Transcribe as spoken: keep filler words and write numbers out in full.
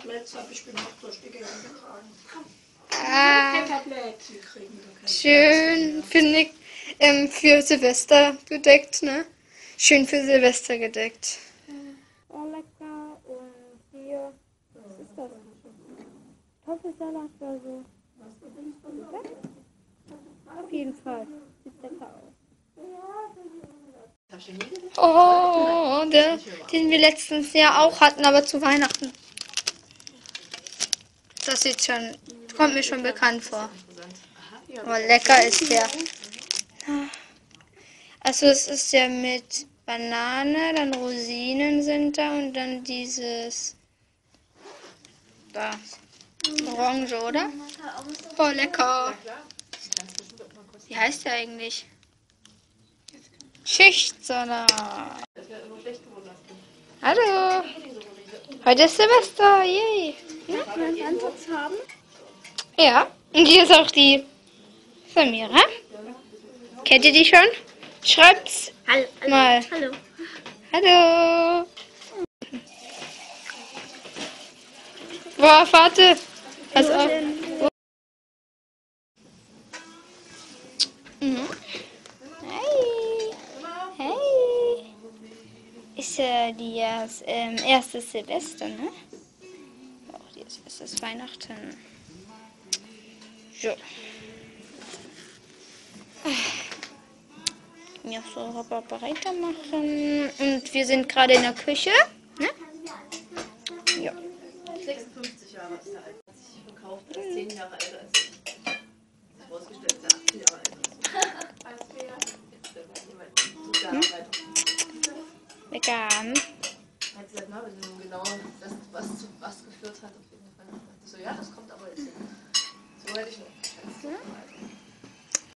Tablets habe ich gemacht durch die Gegend getragen. Ah, Tablet. Sie kriegen da kein schön, finde ich, ähm, für Silvester gedeckt, ne? Schön für Silvester gedeckt. Oh, lecker. Und hier, was ist das? Kartoffelsalat oder so. Auf jeden Fall. Sieht lecker aus. Oh, der, den wir letztes Jahr auch hatten, aber zu Weihnachten. Das sieht schon, kommt mir schon bekannt vor. Aber lecker ist der. Also es ist ja mit Banane, dann Rosinen sind da und dann dieses da. Orange, oder? Oh, lecker. Wie heißt der eigentlich? Schichtsalat. Hallo. Heute ist Silvester. Yay. Kannst du Ansatz haben? Ja. Und hier ist auch die Samira. Kennt ihr die schon? Schreibt's Hallo. mal. Hallo. Hallo. Boah, warte. Pass auf. Mhm. Hey. Hey. Ist ja die erst, ähm, erste Silvester, ne? Auch jetzt ist es Weihnachten. So. Mir auch so Reparaturen machen. Und wir sind gerade in der Küche. Ne? Ja. sechsundfünfzig Jahre ist er alt. Hat sich verkauft, er ist zehn Jahre älter als ich. Sich herausgestellt, dass er achtzehn Jahre älter ist. Als wir. Jetzt der jemand Sozialarbeiter. Vegan. Hat sie gesagt, na, wenn du genau das, was zu was geführt hat, auf jeden Fall. Ich dachte so, ja, das kommt aber jetzt hin. So hätte ich noch geschätzt.